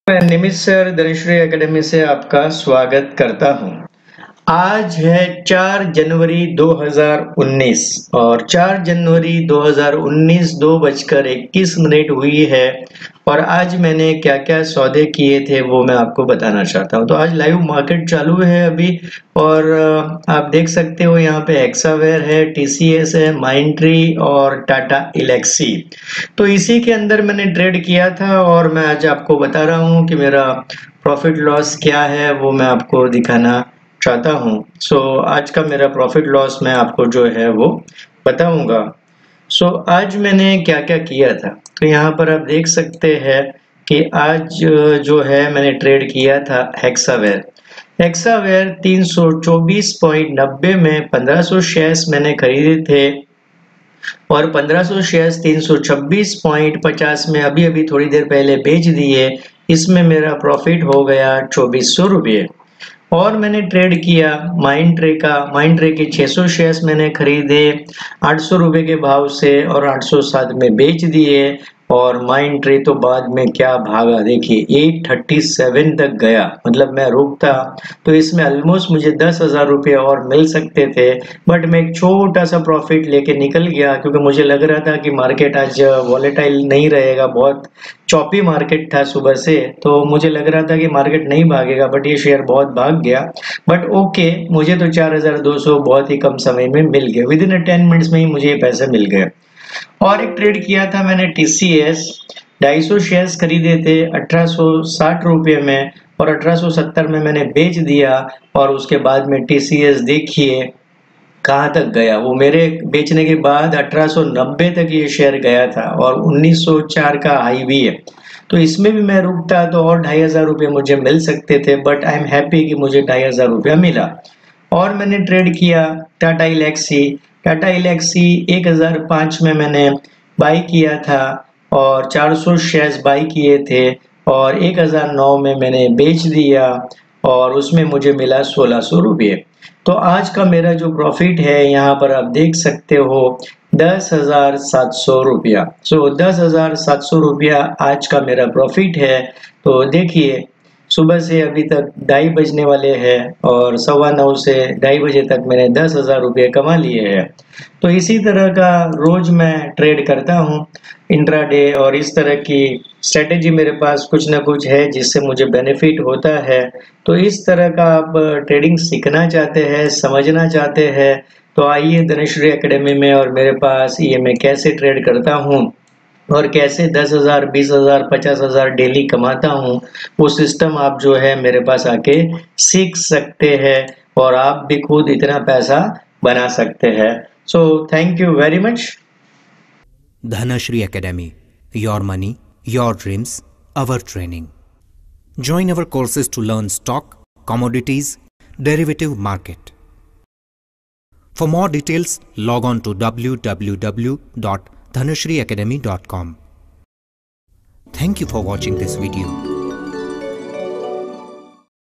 मैं निमित sir Dhanushree academy से आपका स्वागत करता हूं। आज है 4 जनवरी 2019 और 4 जनवरी 2019 2:21 हुई है और आज मैंने क्या-क्या सौदे किए थे वो मैं आपको बताना चाहता हूं। तो आज लाइव मार्केट चालू है अभी और आप देख सकते हो यहाँ पे हेक्सावेयर है, टीसीएस है, माइंडट्री और टाटा एल्क्सी। तो इसी के अंदर मैंने ट्रेड किया था और मैं आज आपको बता रहा हूँ कि मेरा प्रॉफिट लॉस क्या है वो मैं आपको दिखाना चाहता हूँ। आज का मेरा प्रॉफिट लॉस मैं आपको जो है वो बताऊंगा। आज मैंने क्या-क्या किया था। तो यहाँ पर आप देख सकते हैं कि आज जो है मैंने ट्रेड किया था हेक्सावेयर। हेक्सावेयर 324.90 में 1500 शेयर्स मैंने खरीदे थे और 1500 शेयर्स 326.50 में अभी थोड़ी देर पहले बेच दिए। इसमें मेरा प्रॉफिट हो गया 2400 रुपये। और मैंने ट्रेड किया माइंडट्री के 600 शेयर्स मैंने खरीदे 800 रुपए के भाव से और 807 में बेच दिए और माइंडट्री तो बाद में क्या भागा देखिए 837 तक गया। मतलब मैं रुकता तो इसमें ऑलमोस्ट मुझे 10,000 रुपये और मिल सकते थे, बट मैं एक छोटा सा प्रॉफिट लेके निकल गया क्योंकि मुझे लग रहा था कि मार्केट आज वॉलेटाइल नहीं रहेगा। बहुत चॉपी मार्केट था सुबह से, तो मुझे लग रहा था कि मार्केट नहीं भागेगा, बट ये शेयर बहुत भाग गया। बट ओके, मुझे तो 4,200 बहुत ही कम समय में मिल गए। विद इन 10 मिनट्स में ही मुझे ये पैसे मिल गए। और एक ट्रेड किया था मैंने टीसीएस, 250 शेयर्स खरीदे थे 1860 रुपये में और 1870 में मैंने बेच दिया और उसके बाद में टीसीएस देखिए कहाँ तक गया। वो मेरे बेचने के बाद 1890 तक ये शेयर गया था और 1904 का हाई भी है। तो इसमें भी मैं रुकता तो और 2,500 रुपये मुझे मिल सकते थे, बट आई एम हैप्पी कि मुझे 2,500 रुपया मिला। और मैंने ट्रेड किया टाटा एल्क्सी 1005 में मैंने बाई किया था और 400 शेयर्स बाई किए थे और 1009 में मैंने बेच दिया और उसमें मुझे मिला 1600 रुपये। तो आज का मेरा जो प्रॉफिट है यहाँ पर आप देख सकते हो 10,700 रुपया। 10,700 रुपया आज का मेरा प्रॉफिट है। तो देखिए सुबह से अभी तक 2:30 बजने वाले हैं और 9:15 से 2:30 बजे तक मैंने 10,000 रुपये कमा लिए हैं। तो इसी तरह का रोज मैं ट्रेड करता हूँ इंट्राडे और इस तरह की स्ट्रेटेजी मेरे पास कुछ ना कुछ है जिससे मुझे बेनिफिट होता है। तो इस तरह का आप ट्रेडिंग सीखना चाहते हैं, समझना चाहते हैं तो आइए धनुश्री एकेडमी में और मेरे पास ये मैं कैसे ट्रेड करता हूँ और कैसे 10,000, 20,000, 50,000 डेली कमाता हूँ, वो सिस्टम आप जो है मेरे पास आके सीख सकते हैं और आप भी खुद इतना पैसा बना सकते हैं। So thank you very much. Dhanashri Academy, your money, your dreams, our training. Join our courses to learn stock, commodities, derivative market. For more details, log on to www.dhanashriacademy.com. Thank you for watching this video.